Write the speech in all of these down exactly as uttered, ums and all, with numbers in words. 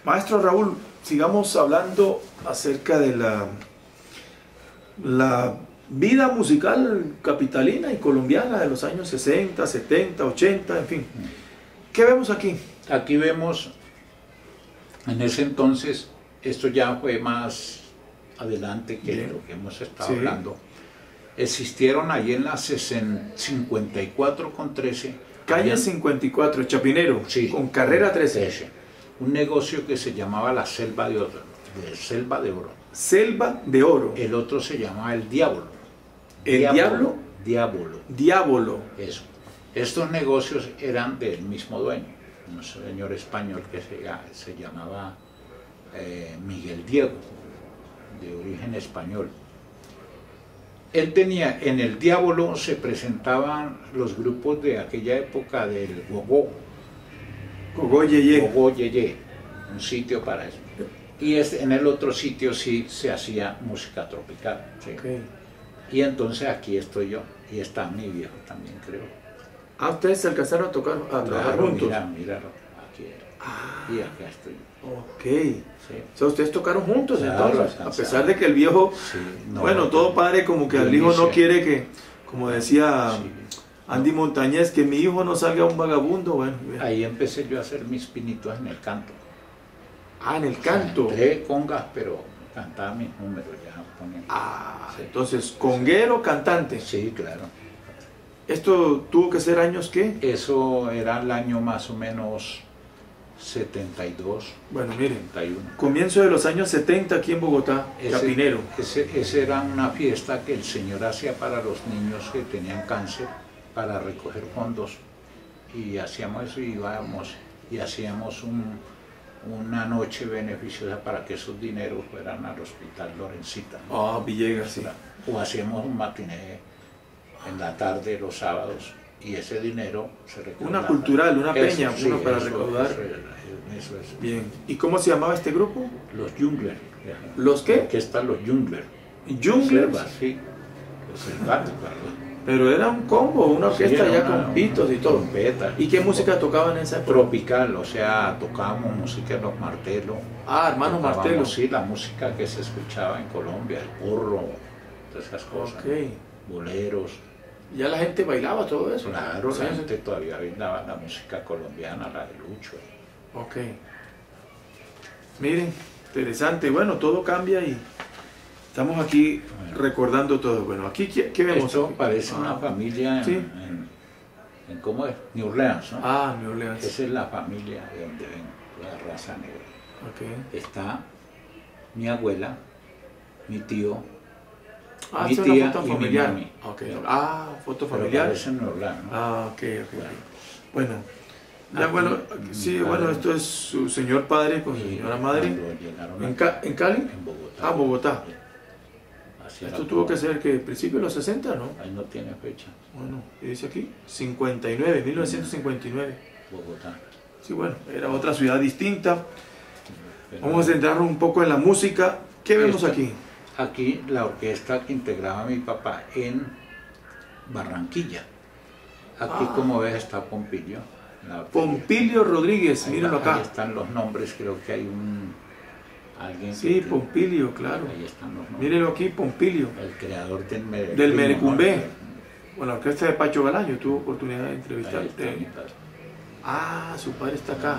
Maestro Raúl, sigamos hablando acerca de la, la vida musical capitalina y colombiana de los años sesenta, setenta, ochenta, en fin. ¿Qué vemos aquí? Aquí vemos, en ese entonces, esto ya fue más adelante que Bien. lo que hemos estado sí. hablando. Existieron allí en la cincuenta y cuatro con trece. Calle habían, cincuenta y cuatro, Chapinero, sí, con carrera trece. trece. Un negocio que se llamaba la Selva de Oro. De Selva de Oro. Selva de Oro. El otro se llamaba el Diablo. ¿El Diablo? Diablo. Diablo. Eso. Estos negocios eran del mismo dueño, un señor español que se, se llamaba eh, Miguel Diego, de origen español. Él tenía, en el Diablo se presentaban los grupos de aquella época del Gogó. Gogó Yeye. Gogó Yeye, un sitio para eso. Y es, en el otro sitio sí se hacía música tropical. ¿Sí? Okay. Y entonces aquí estoy yo, y está mi viejo también, creo. Ah, ustedes se alcanzaron a tocar, a claro, trabajar juntos. Mira, míralo, aquí. Ah, y acá estoy. Ok. Sí. O sea, ustedes tocaron juntos claro, entonces, a pesar de que el viejo, sí, no, bueno, todo padre como que al hijo no quiere que, como decía sí. Andy no. Montañez, que mi hijo no salga un vagabundo, bueno. Ahí empecé yo a hacer mis pinitos en el canto. Ah, en el canto. O sea, entré congas, pero cantaba mis números ya. Poniendo. Ah, sí. Entonces, conguero, cantante. Sí, claro. ¿Esto tuvo que ser años qué? Eso era el año más o menos setenta y dos. Bueno, miren, setenta y uno. Comienzo de los años setenta aquí en Bogotá, ese, Chapinero. Ese, ese era una fiesta que el señor hacía para los niños que tenían cáncer, para recoger fondos. Y hacíamos eso y íbamos y hacíamos un, una noche beneficiosa para que esos dineros fueran al Hospital Lorencita, ¿no? Ah, Villegas, sí. O hacíamos un matiné en la tarde los sábados y ese dinero se recaudaba. Una cultural, una eso, peña, sí, uno para eso, recaudar. Eso, eso, eso. Bien. ¿Y cómo se llamaba este grupo? Los Junglers. ¿Los qué? Aquí están los Junglers. ¿Junglers? Sí. Los selváticos. Pero era un combo, una orquesta sí, ya una, con pitos y todo. Trompeta. ¿Y qué música tocaban en esa época? Tropical, o sea, tocábamos música de los Martelos. Ah, hermanos Martelos. Sí, la música que se escuchaba en Colombia, el porro, todas esas cosas. Okay. Boleros. ¿Ya la gente bailaba todo eso? Claro, la gente todavía bailaba la música colombiana, la de Lucho. Ok. Miren, interesante. Bueno, todo cambia y estamos aquí bueno. recordando todo. Bueno, aquí, ¿qué, qué vemos? Esto aquí? parece ah. una familia en, ¿sí? en, en, ¿cómo es? New Orleans, ¿no? Ah, New Orleans. Esa es la familia de donde vengo, la raza negra. Okay. Está mi abuela, mi tío, ah, mi tía foto y familiar. Mi mami. Okay. Ah, foto familiar. Pero en Orlando, ¿no? Ah, ok, ok. Bueno, bueno, ya, bueno sí, bueno, esto es su señor padre con su señora madre. ¿En, Ca ¿En Cali? En Bogotá. Ah, Bogotá. Así esto tuvo que ser que principio de los sesenta, ¿no? Ahí no tiene fecha. Bueno, ¿qué dice aquí? cincuenta y nueve, mil novecientos cincuenta y nueve. Bogotá. Sí, bueno, era otra ciudad distinta. Pero vamos a centrarnos un poco en la música. ¿Qué vemos esta, aquí? Aquí la orquesta que integraba a mi papá en Barranquilla. Aquí, ah. como ves, está Pompilio. Pompilio Rodríguez, mírenlo acá. Ahí están los nombres, creo que hay un... alguien sí, que, Pompilio, claro. Ahí están los nombres. Mírenlo aquí, Pompilio. El creador del Merecumbe. Del Merecumbe. Bueno, la orquesta de Pacho Galán, yo tuve oportunidad de entrevistarte. Ah, su padre está acá.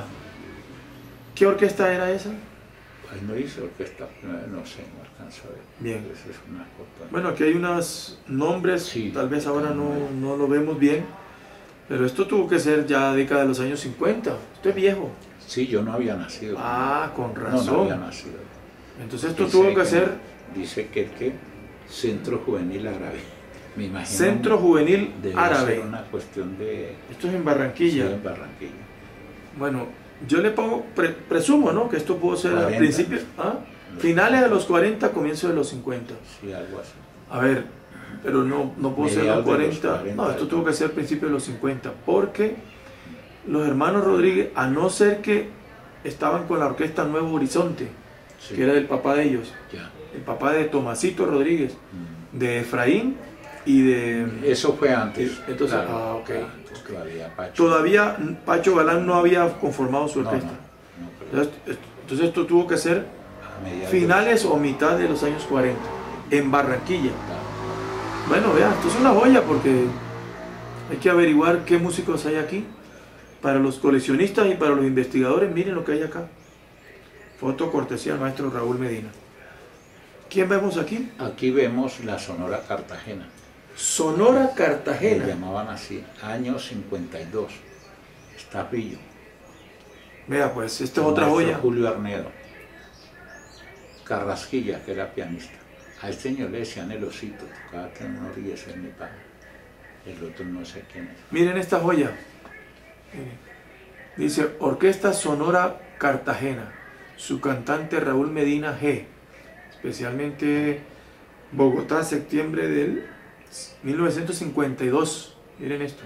¿Qué orquesta era esa? Pues no hice orquesta, no sé, no alcanzo a ver. Bien. Es una cosa. Bueno, aquí hay unos nombres, sí, tal vez ahora no, no lo vemos bien, pero esto tuvo que ser ya década de los años cincuenta. Usted es viejo. Sí, yo no había nacido. Ah, con razón. No, no había nacido. Entonces esto dice tuvo que, que ser... Dice que que Centro Juvenil Árabe. Me imagino. Centro Juvenil Árabe. Ser una cuestión de... Esto es en Barranquilla. Sí, en Barranquilla. Bueno, yo le pongo, pre, presumo, ¿no? Que esto pudo ser cuarenta. Al principio, ¿ah? Finales de los cuarenta, comienzo de los cincuenta. Sí, algo así. A ver, pero no, no pudo ser los cuarenta. los cuarenta. No, esto tuvo que ser al principio de los cincuenta, porque los hermanos Rodríguez, a no ser que estaban con la orquesta Nuevo Horizonte, sí, que era del papá de ellos, ya. El papá de Tomasito Rodríguez, mm. de Efraín y de... Eso fue antes. Entonces, claro, ah, ok. Claro, todavía, Pacho. Todavía Pacho Galán no había conformado su orquesta. No, no, no, Entonces, Entonces esto tuvo que ser finales o mitad de los años cuarenta, en Barranquilla. Bueno, vean, esto es una joya porque hay que averiguar qué músicos hay aquí. Para los coleccionistas y para los investigadores, miren lo que hay acá. Foto cortesía del maestro Raúl Medina. ¿Quién vemos aquí? Aquí vemos la Sonora Cartagena. Sonora Cartagena. Se llamaban así, año cincuenta y dos. Está Pillo. Mira, pues esta es otra joya. Julio Arnedo. Carrasquilla, que era pianista. A este señor le decían el osito, tocaba tener unos ríos en mi padre. El otro no sé quién es. Miren esta joya. Dice Orquesta Sonora Cartagena. Su cantante Raúl Medina G. Especialmente Bogotá, septiembre del mil novecientos cincuenta y dos. Miren esto.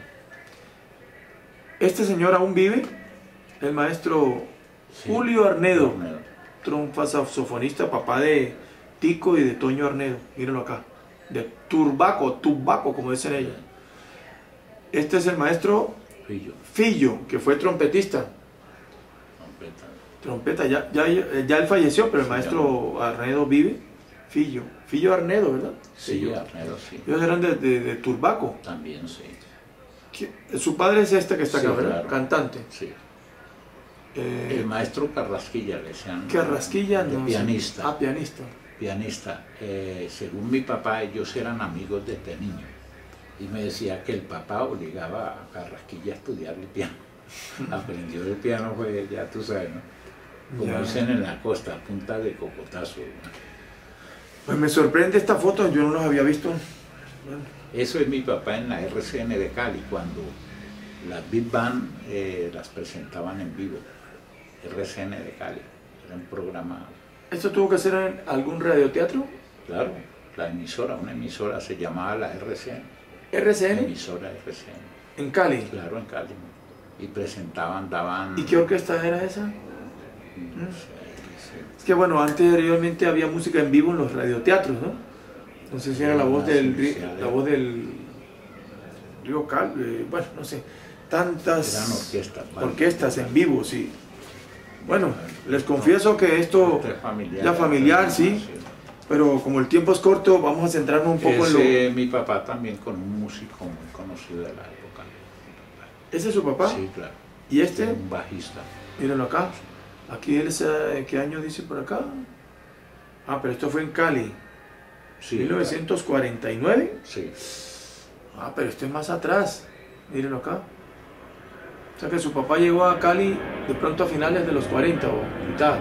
Este señor aún vive. El maestro sí, Julio Arnedo, Arnedo. Trompa saxofonista, papá de Tico y de Toño Arnedo. Mírenlo acá. De Turbaco, Tubaco, como dicen ellos. Este es el maestro Fillo, Fillo, que fue trompetista. Trompeta. Trompeta, ya, ya, ya él falleció, pero el sí, maestro ya. Arnedo vive. Fillo, Fillo Arnedo, ¿verdad? Sí, Fillo. Arnedo, sí. Ellos eran de, de, de Turbaco. También, sí. Su padre es este que está sí, acá, ¿verdad? Claro. Cantante. Sí. Eh, el maestro Carrasquilla, le decían. Carrasquilla, no. Pianista. Ah, pianista. Pianista. Eh, según mi papá, ellos eran amigos desde niño. Y me decía que el papá obligaba a Carrasquilla a estudiar el piano. Aprendió el piano, fue, ya tú sabes, ¿no? Como ya. Dicen en la costa, punta de cocotazo. ¿No? Pues me sorprende esta foto, yo no los había visto. Bueno. Eso es mi papá en la R C N de Cali, cuando las Big Band eh, las presentaban en vivo. R C N de Cali, era un programa. ¿Esto tuvo que ser en algún radioteatro? Claro, la emisora, una emisora se llamaba la R C N. ¿R C N? Emisora R C N. ¿En Cali? Claro, en Cali. Y presentaban, daban... ¿Y qué orquesta era esa? No sé, sí. Es que bueno, anteriormente había música en vivo en los radioteatros, ¿no? No sé si era la voz del, la voz del Río Cal, eh, bueno, no sé. Tantas eran orquestas, ¿vale? orquestas en vivo, sí. Bueno, les confieso que esto familiar, ya familiar, sí. Pero como el tiempo es corto, vamos a centrarnos un poco Ese, en lo... mi papá también con un músico muy conocido de la época. ¿Ese es su papá? Sí, claro. ¿Y este? Un bajista. Mírenlo acá. Aquí, él es, ¿qué año dice por acá? Ah, pero esto fue en Cali. Sí, ¿mil novecientos cuarenta y nueve? Sí. Ah, pero esto es más atrás. Mírenlo acá. O sea que su papá llegó a Cali de pronto a finales de los cuarenta o mitad.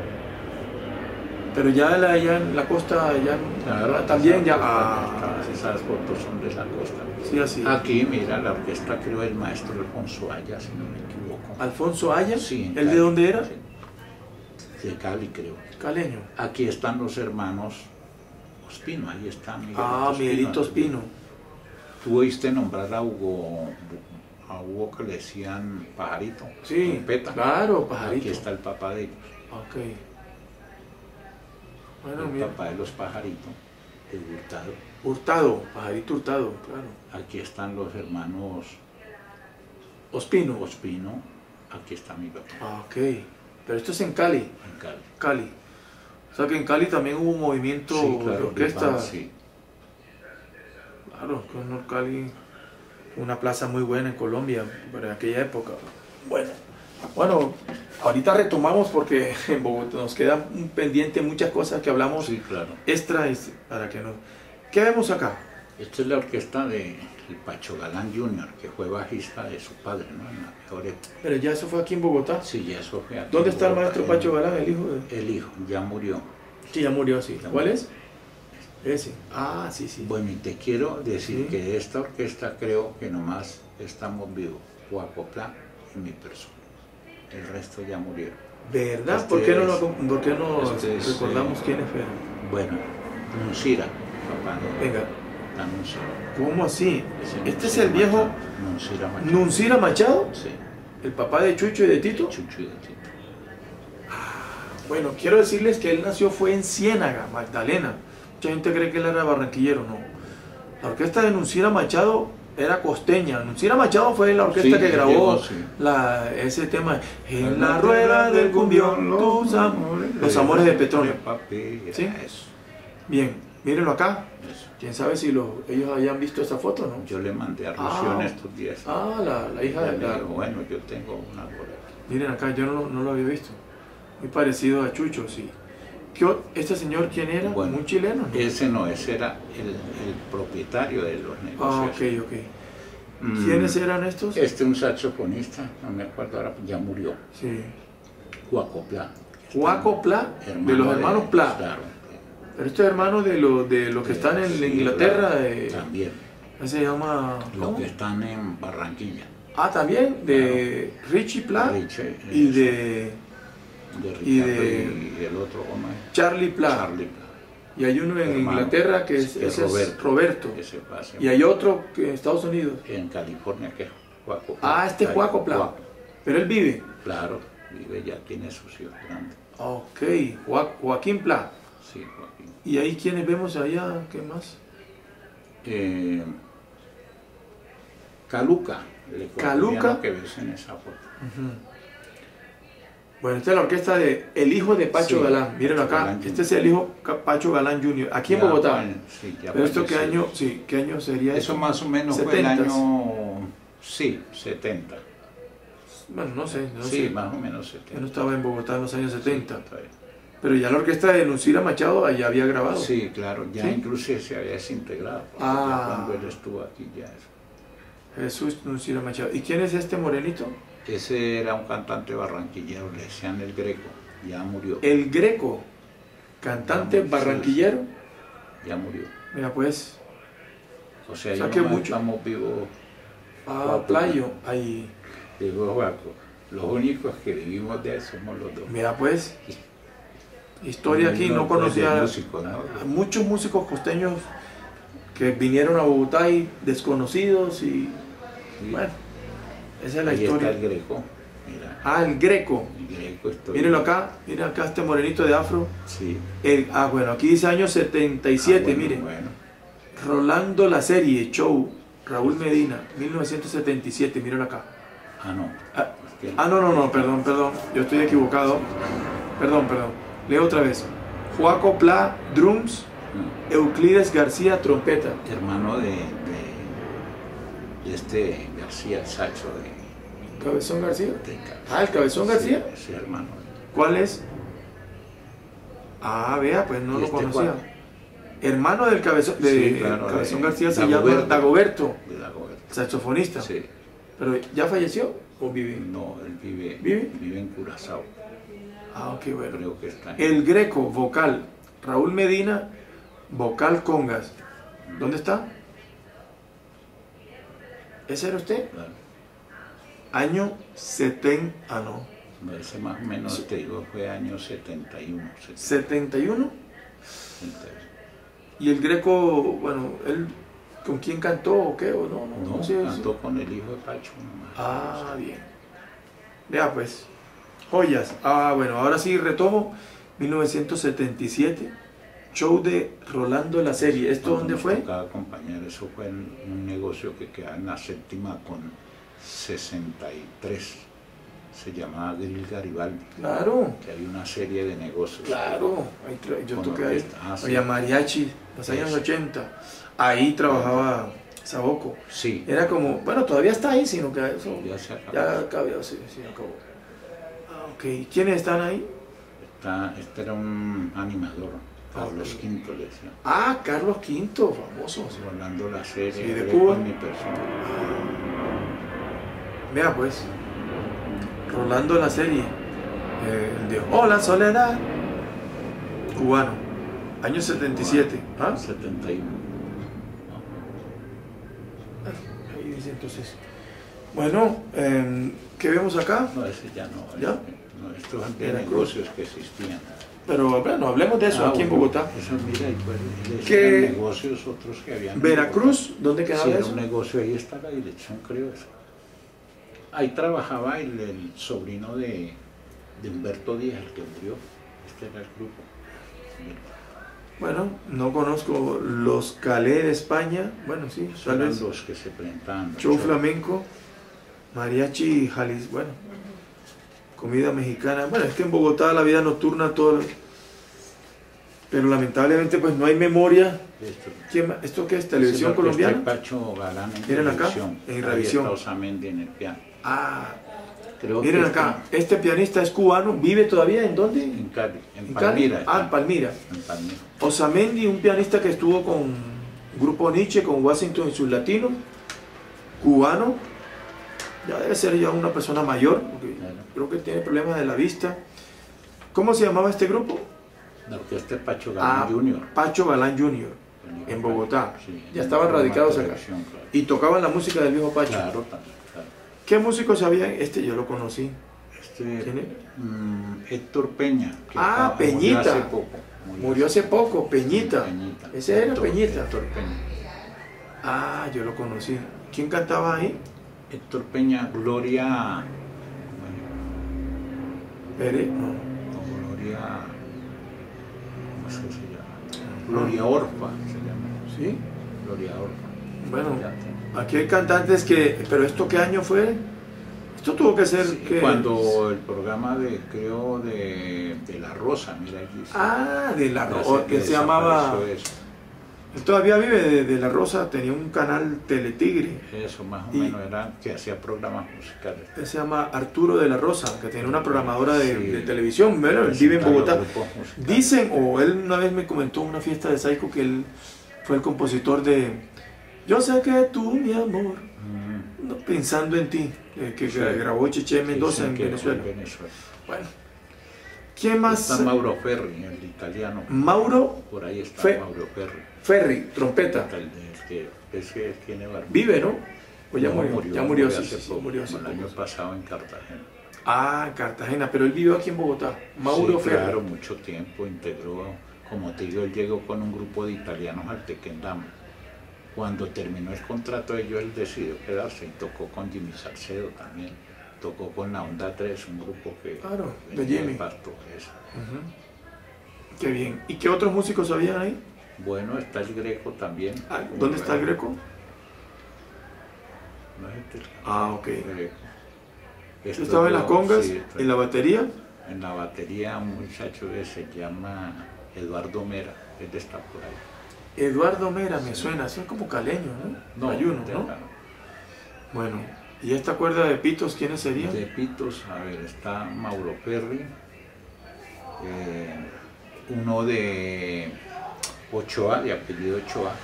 Pero ya, la, ya en la costa, ya claro, también ya... Ah, esas fotos son de la costa. Sí, así. Aquí, mira, la orquesta creo el maestro Alfonso Aya, si no me equivoco. ¿Alfonso Aya? Sí. ¿El de dónde era? Sí. De Cali, creo. Caleño. Aquí están los hermanos Ospino, ahí está Miguelito Ah, Miguelito Ospino. Tú oíste nombrar a Hugo, a Hugo que le decían Pajarito. Sí, Trompeta. Claro, Pajarito. Aquí está el papá de ellos. Ok. Bueno, el mira. papá de los Pajaritos, de Hurtado. Hurtado, Pajarito Hurtado, claro. Aquí están los hermanos Ospino. Ospino, aquí está mi papá. Ah, ok. Pero esto es en Cali. En Cali. Cali. O sea que en Cali también hubo un movimiento sí, claro, de orquesta. Sí. Claro, con Cali, una plaza muy buena en Colombia para aquella época. Bueno, bueno, ahorita retomamos porque en Bogotá nos queda un pendiente muchas cosas que hablamos sí, claro. extra para que no. ¿Qué vemos acá? Esta es la orquesta de el Pacho Galán junior, que fue bajista de su padre, ¿no? En la mejor época. Pero ya eso fue aquí en Bogotá. Sí, ya eso fue aquí. ¿Dónde está el maestro Pacho Galán, el hijo de...? El hijo, ya murió. Sí, ya murió, sí. Ya ¿Cuál murió. es? Ese. Ah, sí, sí. Bueno, y te quiero decir ¿Sí? que de esta orquesta creo que nomás estamos vivos, Huacopla y mi persona. El resto ya murieron. ¿Verdad? Este ¿Por qué no, es, lo, ¿por qué no este es, recordamos eh, quiénes fueron? Bueno, Nuncira, papá de Venga. la Nuncira. ¿Cómo así? Ese Este es Nuncira el viejo Machado. Nuncira Machado. Nuncira Machado, Sí, el papá de Chucho y de Tito. Chucho y de Tito. Bueno, quiero decirles que él nació fue en Ciénaga, Magdalena. Mucha gente cree que él era barranquillero, no. La orquesta de Nuncira Machado era costeña. Nuncira Machado fue la orquesta Sí, que grabó llegó, sí. la, ese tema. En la rueda del cumbión, tus amores, los amores de Petronio. ¿Sí? Eso. Bien, mírenlo acá. Eso. Quién sabe si los, ellos hayan visto esa foto, ¿no? Yo le mandé a Rocío Ah. en estos días. Ah, la, la hija Ya de le la... digo, bueno, yo tengo una por aquí. Miren acá, yo no, no lo había visto. Muy parecido a Chucho, sí. ¿Qué o- ¿Este señor quién era? Bueno, ¿Un chileno? ¿No? Ese no, ese era el, el propietario de los Ah, negocios. ok, ok. Mm, ¿Quiénes eran estos? Este un saxofonista, no me acuerdo ahora, ya murió. Sí. Juaco Pla. Juaco Pla, de Hermano los hermanos Pla. Claro. Pero este hermano de, lo, de los que están en Sí, Inglaterra, claro, de, también. ese se llama... Los ¿cómo? que están en Barranquilla. Ah, también, de Richie Pla Richie, y eso. de De Ricardo y y, de- el otro, ¿cómo es? Charlie Pla. Charlie Pla. Y hay uno en Hermano, Inglaterra que es, que es ese es Roberto. Roberto. Ese pasa Y hay otro que en Estados Unidos. en California que es Juaco Pla. Ah, este es Ahí, Juaco Pla. Juaco. Pero él vive. Claro, vive ya, tiene sus hijos grandes. Ok, Jo- Joaquín Pla. Sí, Joaquín. ¿Y ahí quiénes vemos allá? ¿Qué más? Eh, Caluca, el Caluca. ecuatoriano que ves en esa foto. Ujú. Bueno, esta es la orquesta de El Hijo de Pacho Sí, Galán. Mírenlo Pacho acá. Galán Este es el hijo Ca- Pacho Galán junior Aquí en Ya, Bogotá. bueno, sí, ya Pero esto qué falleció. año, sí, ¿qué año sería Eso eso? más o menos fue el setentas. año, sí, setenta. Bueno, no sé, no Sí, sé. más o menos Yo no setenta. estaba en Bogotá en los años setenta. Sí, todavía. Pero ya la orquesta de Nuncira Machado allá había grabado. Sí, claro, ya ¿Sí? incluso se había desintegrado. porque Ah. ya cuando él estuvo aquí ya eso. Jesús Nuncira Machado. ¿Y quién es este morenito? Ese era un cantante barranquillero, le decían el Greco, ya murió. El Greco, cantante Sí. barranquillero. Ya murió. Mira pues, O sea, O sea yo que nomás mucho- estamos vivos, a Guapo. Playo, ahí. digo Juaco. Los únicos que vivimos de eso somos los dos. Mira pues, historia aquí, Uno, no pues, de conocía músicos, ¿no? a muchos músicos costeños que vinieron a Bogotá y desconocidos y Sí. bueno, esa es la Ahí historia. está el Greco. Mira, Ah, el Greco. el Greco estoy. Mírenlo acá, miren acá este morenito de afro. Sí. El- ah, bueno, aquí dice año setenta y siete, Ah, bueno, miren. Bueno, Rolando la serie, show, Raúl Medina, mil novecientos setenta y siete, mírenlo acá. ah, no. Ah, Es que- ah, no, no, no, perdón, perdón, yo estoy equivocado. Perdón, perdón. Leo otra vez. Joaco Pla, drums, no. Euclides García, trompeta. Hermano de, de, de este García, el saxo de, ¿Cabezón García? de Ca- Ah, ¿el Cabezón García? Sí, ese hermano. ¿Cuál es? Ah, vea, pues no ¿Y lo este conocía. cuál? Hermano del Cabezón, de Sí, claro, Cabezón de García se Dagoberto. llama Dagoberto, De la Goberta. saxofonista. Sí. Pero ¿ya falleció o vive? No, él vive, ¿Vive? vive en Curazao. Ah, ok, bueno. Creo que está en- El Greco, vocal. Raúl Medina, vocal congas. ¿Dónde está? ¿Ese era usted? Claro. Año setenta, ah no, No, ese más o menos, te digo, fue año setenta y uno. setenta y uno. setenta. Y el Greco, bueno, él, ¿con quién cantó o qué? ¿O no? No, No, no sé, cantó con el hijo de Pacho nomás. Ah, bien. Vea pues, joyas. Ah, bueno, ahora sí retomo. mil novecientos setenta y siete, show de Rolando la serie. ¿Esto Cuando dónde nos fue? tocaba acompañar, eso fue en un negocio que queda en la séptima con sesenta y tres. Se llamaba Grill Garibaldi. Claro, Que había una serie de negocios. claro. Ahí tra- yo Con toqué ahí. orquesta. Ah, sí. Había mariachi, los años Eso. ochenta. Ahí trabajaba Saboco. Sí, Era como, bueno, todavía está ahí, sino que eso ya se acabó. ya acabó, sí, sí, acabó. Ah, ok. ¿Quiénes están ahí? Está- este era un animador, Carlos Ok. Quinto le decía. Ah, Carlos Quinto, famoso. sí. Rolando la serie, Sí, de hablé Cuba. con mi persona. Vea pues, Rolando la serie, eh, el de Hola Soledad, cubano, año setenta y siete. ¿Ah? setenta y uno. Ahí dice entonces. Bueno, eh, ¿qué vemos acá? No, ese ya no. ¿Ya? ese- no, estos son de Veracruz. negocios que existían. Pero bueno, hablemos de eso Ah, aquí en bueno, Bogotá. Eso, mira, y pues, esos ¿Qué? eran negocios otros que habían. en Veracruz, ¿dónde Bogotá. quedaba Sí, era eso? un negocio, ahí está la dirección, creo. Eso. Ahí trabajaba el, el sobrino de, de Humberto Díaz, el que murió. Este era el grupo. Bueno, no conozco los Calé de España. Bueno, sí, tal Son vez. los que se presentan. Show flamenco, mariachi, jalis, bueno, comida mexicana. Bueno, es que en Bogotá la vida nocturna todo, pero lamentablemente pues no hay memoria. Esto, ¿Quién más? ¿Esto qué es? ¿Televisión es colombiana? Este Pacho Galán en Miren acá, televisión. en revisión. Osamendi en el piano. Ah, Creo miren que acá, este pianista es cubano, ¿vive todavía en dónde? En Cali, en, ¿En Palmira. Cali? Ah, en Palmira. En Palmira. Osamendi, un pianista que estuvo con Grupo Nietzsche, con Washington y sus latinos, cubano, ya debe ser ya una persona mayor, porque Claro. creo que tiene problemas de la vista. ¿Cómo se llamaba este grupo? La orquesta Pacho Galán Ah, junior Pacho Galán junior, en Bogotá. Sí, Ya en estaban programa de radicados acá. televisión, claro. Y tocaban la música del viejo Pacho. Claro, claro, claro. ¿Qué músicos habían? Este yo lo conocí. Este, ¿Quién es? mm, Héctor Peña. Que Ah, acá- Peñita. Murió hace poco. Murió hace poco, Peñita. Peñita. Ese era Héctor- Peñita. Héctor Peña. Ah, yo lo conocí. ¿Quién cantaba ahí? Héctor Peña, Gloria. Pérez, no. No, Gloria. ¿Cómo es que se llama? Gloria Orfa se llama. ¿Sí? Gloria Orfa. Bueno, Ya te- aquí hay cantantes que... ¿Pero esto qué año fue? Esto tuvo que ser... Sí, que... cuando el programa de, creo, de, de La Rosa, mira aquí. Ah, de La Ya Rosa, que se llamaba... desapareció eso. Él todavía vive de, de La Rosa, tenía un canal Teletigre. Eso más o Y- menos era que hacía programas musicales. Él se llama Arturo de La Rosa, que tenía una programadora de, Sí. de televisión. Bueno, él vive en Presentaba Bogotá. los grupos musicales. Dicen, o él una vez me comentó en una fiesta de Saico que él fue el compositor de Yo sé que tú, mi amor, Mm, no, pensando en ti, eh, que Sí. grabó Cheche Mendoza dicen en que fue Venezuela. en Venezuela. Bueno, ¿quién más? Está Mauro Ferri, el italiano. Mauro Por ahí está Fe- Mauro Ferri. Ferri, trompeta. El, el que, es que tiene barba. Vive, ¿no? O ya No, murió, ya murió, sí, hace sí, sí, poco, murió hace como el año poco. pasado en Cartagena. Ah, Cartagena, pero él vivió aquí en Bogotá. Mauro Sí, Ferri. claro, mucho tiempo integró, como te digo, él llegó con un grupo de italianos al Tequendama. Cuando terminó el contrato de ellos, él decidió quedarse y tocó con Jimmy Salcedo también. Tocó con la Onda tres, un grupo que Claro, de venía Jimmy. Pasto, eso. Ujú. Qué bien. ¿Y qué otros músicos habían ahí? Bueno, está el Greco también. Ah, ¿dónde está el Greco? No es este, Ah, ok. el Greco. ¿Tú Esto estabas en yo- las congas? sí, ¿En la batería? en la batería un muchacho que se llama Eduardo Mera, él está por ahí. Eduardo Mera, me suena, eso es como caleño, ¿no? Ayuno, de ¿no? acá. Bueno, ¿y esta cuerda de pitos quiénes serían? De Pitos, a ver, está Mauro Ferri, eh, uno de Ochoa, de apellido Ochoa,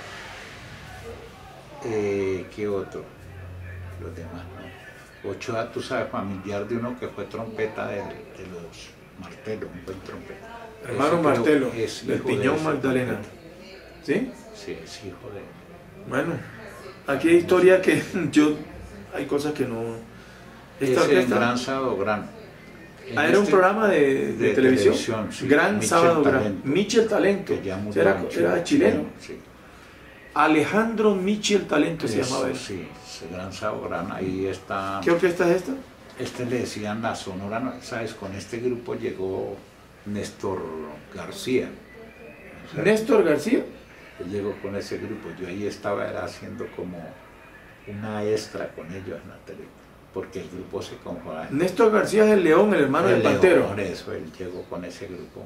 eh, ¿qué otro? Los demás, ¿no? Ochoa, tú sabes, familiar de uno que fue trompeta de, de los Martelo, un buen trompeta. Hermano Ese creo Martelo, que es del hijo de Piñón ese Magdalena. trompeta. ¿Sí? Sí, es hijo de... Bueno, aquí hay historia que yo... Hay cosas que no... Esta Ese orquesta... Gran Sábado Gran. Ah, era un Este- programa de, de de televisión. televisión, sí. Gran Michel Sábado Gran. Talento. Michel Talento. que ya murió Era, mucho. era chileno. Sí. Alejandro Michel Talento se Eso, llamaba él. sí, ese Gran Sábado Gran. Ahí está. ¿Qué orquesta es esta? Este le decían la Sonora, ¿no? ¿Sabes? Con este grupo llegó Néstor García. O sea, Néstor García. él llegó con ese grupo. Yo ahí estaba era haciendo como una extra con ellos en la tele, porque el grupo se conformaba. Néstor García es el León, el hermano del Pantero. Por eso él llegó con ese grupo.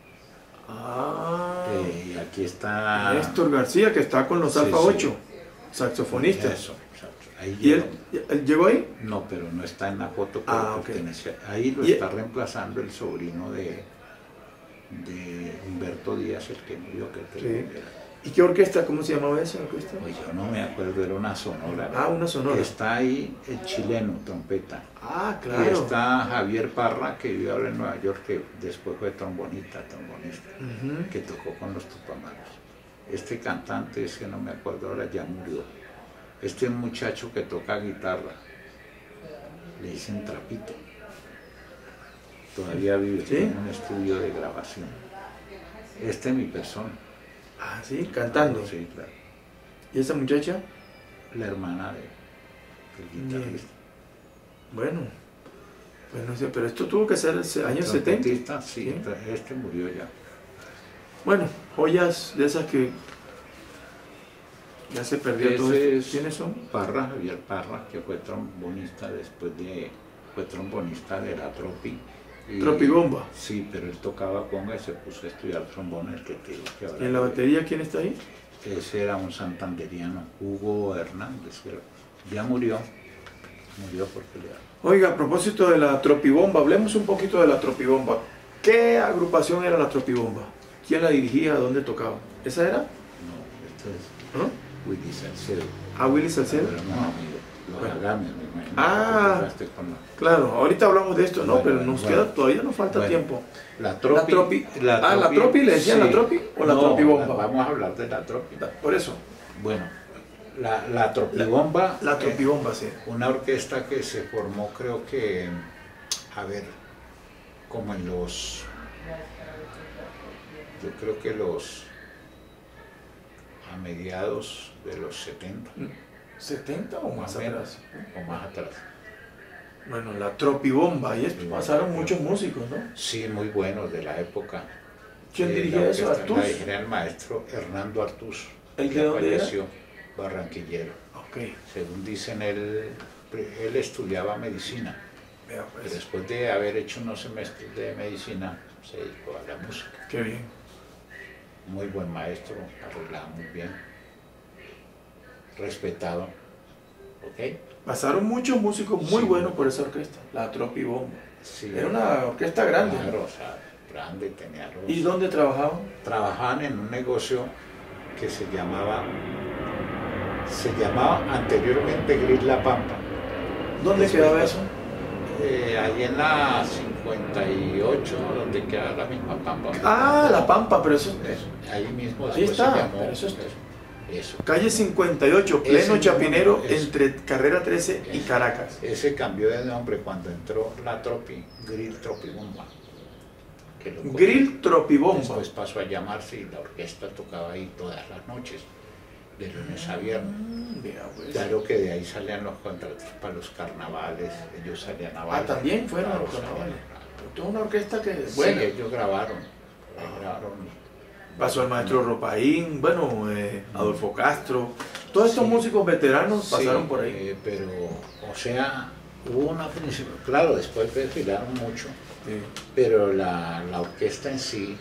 Ah, Eh, y aquí está. Néstor García, que está con los Sí, Alfa sí. ocho, saxofonista. Eso, exacto. Ahí ¿Y él, llegó. él llegó ahí? No, pero no está en la foto. Pero Ah, ok. pertenece- Ahí lo Y- está reemplazando el sobrino de, de Humberto Díaz, el que murió, que te Sí. era. ¿Y qué orquesta? ¿Cómo se llamaba esa orquesta? Pues yo no me acuerdo, era una sonora. Ah, una sonora. Está ahí el chileno, trompeta. Ah, Y claro. está Javier Parra, que vive ahora en Nueva York, que después fue trombonista, trombonista, Ujú. que tocó con los Tupamaros. Este cantante, ese no me acuerdo ahora, ya murió. Este muchacho que toca guitarra, le dicen Trapito. Todavía vive ¿Sí? en un estudio de grabación. Este es mi persona. Ah, sí, cantando. Sí, claro. ¿Y esa muchacha? La hermana de, del guitarrista. Bueno, pues no sé, pero esto tuvo que ser en años setenta. Trompetista, sí, Sí. este murió ya. Bueno, joyas de esas que ya se perdió todo esto. ¿Quiénes son? Parra, Javier Parra, que fue trombonista después de, fue trombonista de la Tropi. Y, Tropibomba. Sí, pero él tocaba conga y se puso a estudiar trombón, el que te digo que ahora. ¿Y en la batería quién está ahí? Ese era un santanderiano, Hugo Hernández, que ya murió, murió porque le... Oiga, a propósito de la Tropibomba, hablemos un poquito de la Tropibomba. ¿Qué agrupación era la Tropibomba? ¿Quién la dirigía? ¿Dónde tocaba? ¿Esa era? No, esto es ¿No? Willy Salcedo. ¿Ah, Willy Salcedo? Pero no, amigo, los Bueno. Agames, me imagino. Ah, que con la... claro, ahorita hablamos de esto, no, Bueno, pero nos bueno. queda, todavía nos falta Bueno. tiempo. La Tropi, La tropi, la ah, la Tropi, ¿le decían sí. la Tropi o la No, Tropibomba? la- vamos a hablar de la Tropi. Por eso, Bueno, la, la Tropibomba, la eh, Tropibomba, sí. una orquesta que se formó, creo que, a ver, como en los, yo creo que los, a mediados de los setenta, ¿setenta o más más o menos, atrás? o más atrás. Bueno, la Tropibomba, y esto Tropibomba. pasaron muchos músicos, ¿no? Sí, muy buenos de la época. ¿Quién Eh, dirigía la eso? orquesta ¿Artús? La dirigía el maestro Hernando Artús. ¿El que de dónde era? falleció, barranquillero. Ok, Según dicen, él, él estudiaba medicina, vea pero pues, después de haber hecho unos semestres de medicina, se dedicó a la música. qué bien. Muy buen maestro, arreglaba muy bien, respetado. ¿Ok? Pasaron muchos músicos muy Sí. buenos por esa orquesta, la Tropibomba. Sí, Era una orquesta grande. ¿no? claro, o sea, grande, tenía los... ¿Y dónde trabajaban? Trabajaban en un negocio que se llamaba, se llamaba anteriormente Gris La Pampa. ¿Dónde Después quedaba pasó. eso? Eh, ahí en la cincuenta y ocho, donde queda la misma Pampa. Ah, La Pampa, pero eso Eso, ahí mismo Ahí después está, se llamó. pero eso es- eso. Calle cincuenta y ocho, pleno Ese Chapinero, número es- entre Carrera trece y Eso. Caracas. Ese cambió de nombre cuando entró la Tropi, Grill Tropibomba. que lo Grill Tropibomba. Después pasó a llamarse y la orquesta tocaba ahí todas las noches, de lunes a viernes. Mm, vea, pues. Claro que de ahí salían los contratos para los carnavales, ellos salían a Ah, bailar. también fueron a Claro, los carnavales. salían, Toda una orquesta que, claro. bueno, Sí, ellos grabaron, grabaron. pasó el maestro Ropaín, bueno, eh, Adolfo Castro, todos estos Sí. músicos veteranos Sí, pasaron por ahí. eh, pero, o sea, hubo una principio, claro, después desfilaron mucho, Sí. pero la, la orquesta en sí,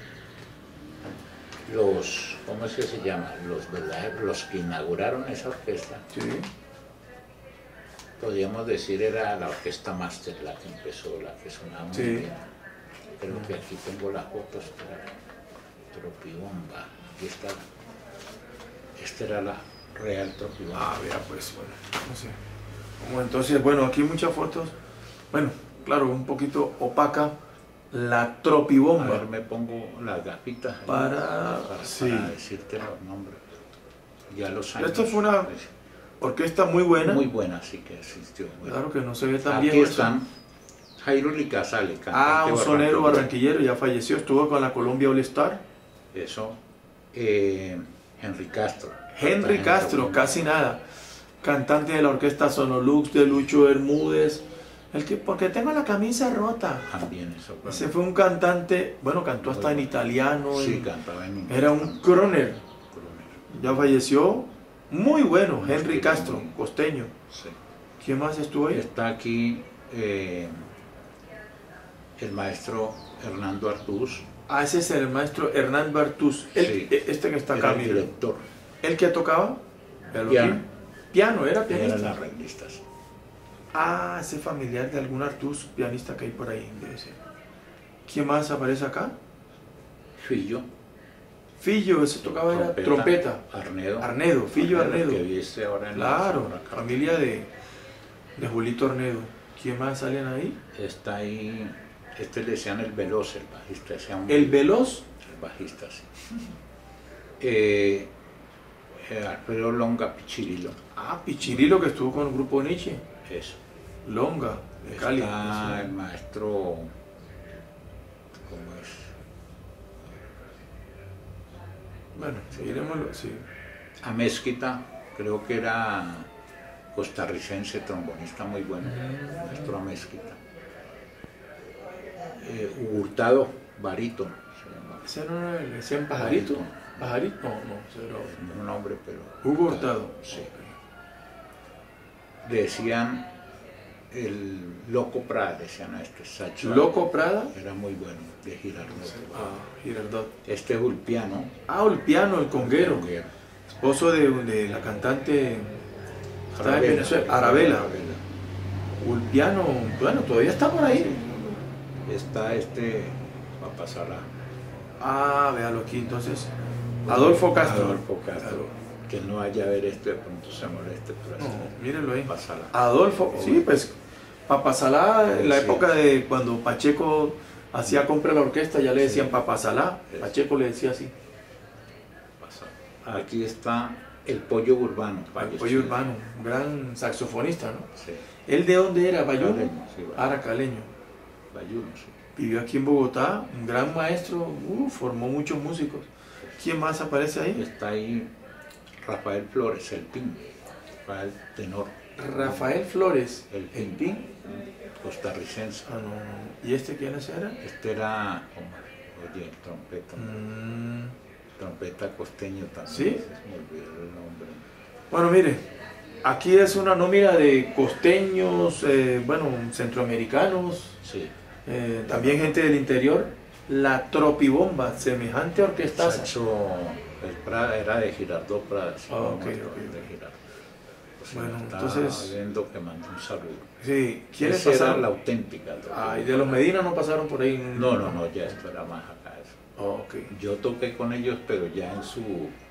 los, ¿cómo es que se llama? Los verdaderos, los que inauguraron esa orquesta, Sí. podríamos decir era la orquesta máster, la que empezó, la que sonaba muy Sí. bien. Creo que aquí tengo las fotos, para Tropibomba, aquí está. Esta era la Real Tropibomba. Ah, vea, pues, bueno, no sé. Como entonces, bueno, aquí muchas fotos. Bueno, claro, un poquito opaca. La A Tropibomba. ver, me pongo las gafitas ahí Para- para, sí. para decirte los nombres. Ya los años. Esto fue una orquesta muy buena. muy buena, sí que existió. Bueno, Claro que no se ve tan aquí bien. eso. están Jairo Licazale, Ah, un cantante sonero barranquillero. barranquillero, ya falleció, estuvo con la Colombia All Star. Eso. Eh, Henry Castro. Henry Cartagena, Castro, segundo. casi nada. Cantante de la orquesta Sonolux de Lucho Bermúdez. El que, porque tengo la camisa rota. También eso. bueno. Ese fue un cantante, bueno, cantó hasta en italiano. Sí, en- cantaba en era un croner. Croner. Ya falleció. Muy bueno, Un Henry estilo Castro, muy- costeño. Sí. ¿Quién más estuvo ahí? Está aquí eh, el maestro Hernando Artús. Ah, ese es el maestro Hernán Bartús. El- Sí. Este que está Era acá, el mire. director. ¿El que tocaba? El Piano. violín. Piano, era pianista. Eran arreglistas. Ah, ese familiar de algún Artús, pianista que hay por ahí, debe ser. ¿Quién más aparece acá? Fillo. Fillo, ese tocaba era trompeta. Arnedo. Arnedo, Fillo Arnedo. Que viste ahora en la Claro, Sonora Carta. familia de, de Julito Arnedo. ¿Quién más salen ahí? Está ahí, este le decían el veloz, el bajista. Decía un- El Veloz. El bajista, sí. Eh, eh, Alfredo Longa Pichirilo. Ah, Pichirilo que estuvo con el grupo Nietzsche. Eso. Longa, de Cali. Está el maestro, ¿cómo es? Bueno, seguiremos, sí. Amezquita, creo que era costarricense, trombonista muy bueno, maestro Amezquita. Eh, Hurtado, barítono, se llama ¿Ese no era el que decían Pajarito? ¿Pajarito? No, no, ese era no un nombre, pero... Hugo Hurtado. Sí. Decían el Loco Prada, decían a este Sacho. ¿Loco Prada? Era muy bueno, de Girardot. Ah, Girardot. Este es Ulpiano. Ah, Ulpiano, el conguero. El conguero. Esposo de, de la cantante Arabella, en Venezuela, Arabella. Arabella. Ulpiano, bueno, todavía está por ahí. Sí. Está este Papa Sala. Ah, véalo aquí entonces. Adolfo Castro. Adolfo Castro. Claro. Que no vaya a ver esto, de pronto se moleste. Pero no, mírenlo ahí. Papa Sala. Adolfo, sí, pues Papa Sala, en la sí. época de cuando Pacheco hacía compra la orquesta, ya le decían sí. Papa Sala. Pacheco le decía así. Aquí está el Pollo Urbano. El Pollo Urbano, un gran saxofonista, ¿no? Sí. ¿Él de dónde era? ¿Bayuno? Caleño, sí, Aracaleño. Bayuno, sí. Vivió aquí en Bogotá, un gran maestro, uh, formó muchos músicos. ¿Quién más aparece ahí? Está ahí Rafael Flores, el Pin, Rafael Tenor. Rafael Flores, el Pin, el Pin. Costarricense. Ah, no, no. ¿Y este quién era? Este era, oh, oye, trompeta. Mm. Trompeta costeño también. ¿Sí? Se me olvidó el nombre. Bueno, mire, aquí es una nómina de costeños, eh, bueno, centroamericanos, sí. eh, también gente del interior. La Tropibomba, semejante orquesta. Sacho, el Prada era de Girardot Prada. Sí, oh, okay, no, okay. de Girardot. Pues bueno, está entonces. viendo que mandó un saludo. Sí, ¿quiénes Esa pasaron? Era la auténtica. Ah, y de los Medina no pasaron por ahí. No, no, no, ya esto era más acá. Eso. Oh, okay. Yo toqué con ellos, pero ya en su...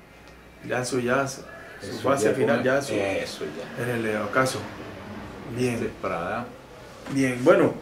Ya en su jazz, su, su fase final, ya, su, eso ya. En el ocaso. Bien. Este Prada. Bien, bueno,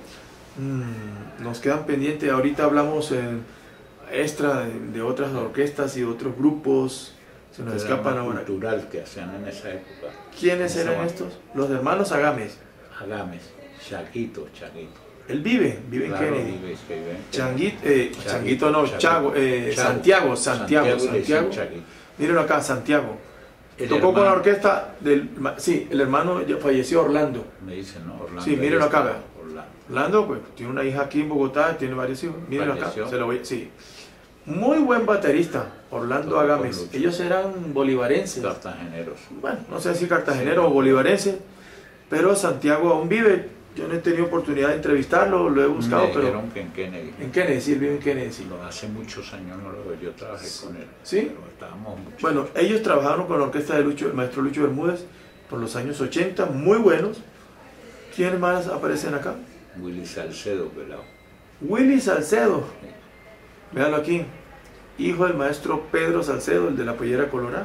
mmm, nos quedan pendientes, ahorita hablamos en extra de, de otras orquestas y de otros grupos, se nos Era escapan ahora. Cultural que hacían en esa época. ¿Quiénes eran esa estos? Los hermanos Agames. Agames, Chaguito, Chaguito. Él vive, vive claro, en Kennedy. Vive, vive en Changuito, eh, Changuito, Changuito no, Chago, Chago, eh, Chago, Santiago, Santiago, Santiago. Santiago. Mírenlo acá, Santiago. El Tocó hermano, con la orquesta del... Sí, el hermano ya falleció, Orlando. Me dice, ¿no? Orlando. Sí, mírenlo acá. Orlando. Orlando, pues, tiene una hija aquí en Bogotá, tiene varios hijos. Mírenlo acá, se lo voy a... Sí. Muy buen baterista, Orlando Agames. Ellos eran bolivarenses. Cartageneros. Bueno, no sé si cartageneros sí. o bolivarenses, pero Santiago aún vive. Yo no he tenido oportunidad de entrevistarlo, lo he buscado, me pero... que en Kennedy. En Kennedy, sí, él vive en Kennedy, sí. No, hace muchos años no lo veo, yo trabajé sí. con él. ¿Sí? Pero estábamos mucho bueno, mucho. Ellos trabajaron con la orquesta de Lucho, el maestro Lucho Bermúdez por los años ochenta, muy buenos. ¿Quiénes más aparecen acá? Willy Salcedo, pelado. Willy Salcedo. Sí. Véanlo aquí. Hijo del maestro Pedro Salcedo, el de la pollera colorada.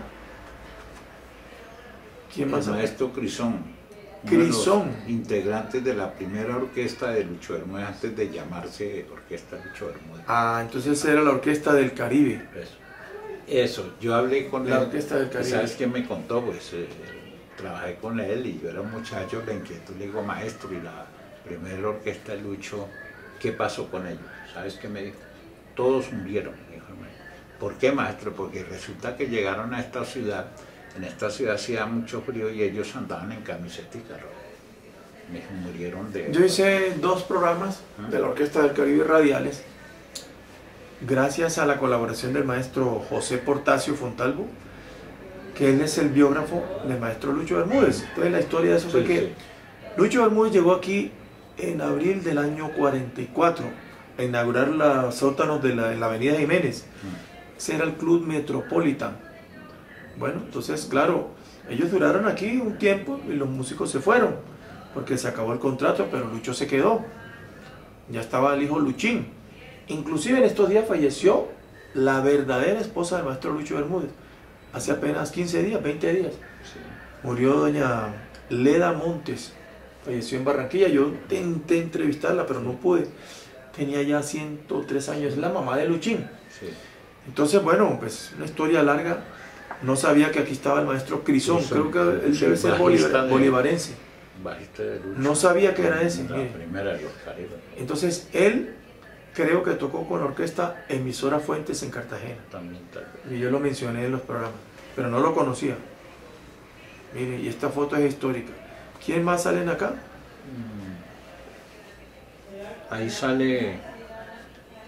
¿Quién más? El maestro Crisón. Crisón. Integrantes de la primera orquesta de Lucho Bermúdez antes de llamarse Orquesta Lucho Bermúdez. Ah, entonces era la Orquesta del Caribe. Eso. Eso. Yo hablé con la él. La Orquesta del Caribe. ¿Sabes qué me contó? Pues eh, trabajé con él y yo era un muchacho, la inquietud, le digo, maestro, y la primera orquesta de Lucho, ¿qué pasó con ellos? ¿Sabes qué me dijo? Todos murieron, dijo. ¿Por qué, maestro? Porque resulta que llegaron a esta ciudad, en esta ciudad hacía mucho frío y ellos andaban en camisetica roja. Me murieron de... Yo hice dos programas ¿Ah? de la Orquesta del Caribe radiales, gracias a la colaboración del maestro José Portacio Fontalvo, que él es el biógrafo del maestro Lucho Bermúdez. Entonces la historia de eso fue sí, que sí. Lucho Bermúdez llegó aquí en abril del año cuarenta y cuatro a inaugurar los sótanos de la, de la avenida Jiménez. Ese era el Club Metropolitan. Bueno, entonces, claro, ellos duraron aquí un tiempo y los músicos se fueron, porque se acabó el contrato, pero Lucho se quedó. Ya estaba el hijo Luchín. Inclusive en estos días falleció la verdadera esposa del maestro Lucho Bermúdez. Hace apenas quince días, veinte días. Sí. Murió doña Leda Montes. Falleció en Barranquilla. Yo intenté entrevistarla, pero no pude. Tenía ya ciento tres años. Es la mamá de Luchín. Sí. Entonces, bueno, pues una historia larga. No sabía que aquí estaba el maestro Crisón. Creo que él sí, debe ser bolivar, de, bolivarense. De Lucho, no sabía que era ese. La primera de los Caribes. Entonces, él creo que tocó con la orquesta Emisora Fuentes en Cartagena. También, y yo lo mencioné en los programas, pero no lo conocía. Mire, y esta foto es histórica. ¿Quién más salen acá? Ahí sale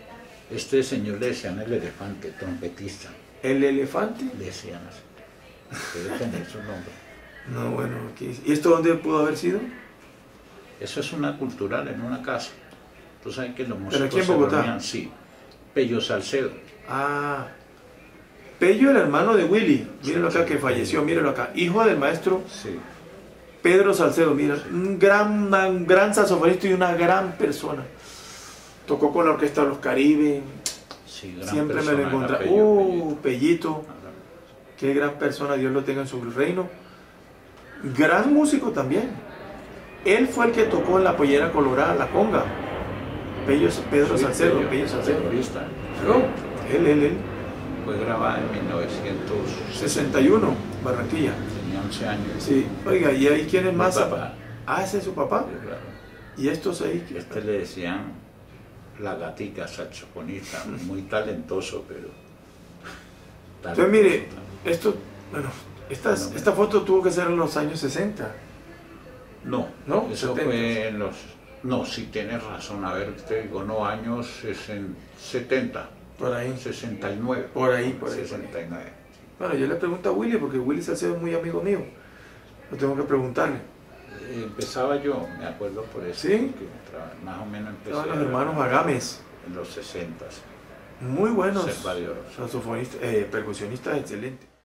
Este señor le decían el elefante, trompetista. ¿El elefante? Le decían así. Debe tener su nombre. No, bueno, aquí. ¿Y esto dónde pudo haber sido? Eso es una cultural en una casa. Tú sabes que los músicos ¿Pero aquí en se Bogotá? reunían, sí. Pello Salcedo. Ah, Pello, el hermano de Willy, mírenlo acá que falleció, mírenlo acá, hijo del maestro Sí. Pedro Salcedo, miren, Sí. un gran, un gran saxofonista y una gran persona. Tocó con la Orquesta de los Caribe, Sí, gran siempre me lo persona, encontré. era Pello, Uh, Pellito. Pellito, qué gran persona, Dios lo tenga en su reino. Gran músico también. Él fue el que tocó en la Pollera Colorada, la conga. Pello, Pedro Sí, Salcedo, Pello, Pello Salcedo. terrorista. No, él, él, él. Fue grabada en mil novecientos sesenta y uno, Barranquilla. Tenía once años. Sí, oiga, ¿y ahí quién es más? Mi papá. Ah, ese es su papá. Sí, claro. ¿Y estos ahí? Este le decían la gatica, saxofonista, muy talentoso, pero... Entonces, mire, esto, bueno, estas, Bueno, esta foto tuvo que ser en los años sesenta. No, ¿No? eso setenta. fue en los... No, sí tienes razón, a ver, te digo, no, años sesen- setenta, Por ahí. sesenta y nueve. Por ahí, por ahí, por ahí. sesenta y nueve. Bueno, yo le pregunto a Willy, porque Willy Salcedo es muy amigo mío. Lo tengo que preguntarle. Eh, Empezaba yo, me acuerdo por eso. ¿Sí? porque tra- más o menos empecé. Estaban los hermanos Agames. En los sesenta. Muy buenos. Observador. Saxofonistas, eh, percusionistas excelentes.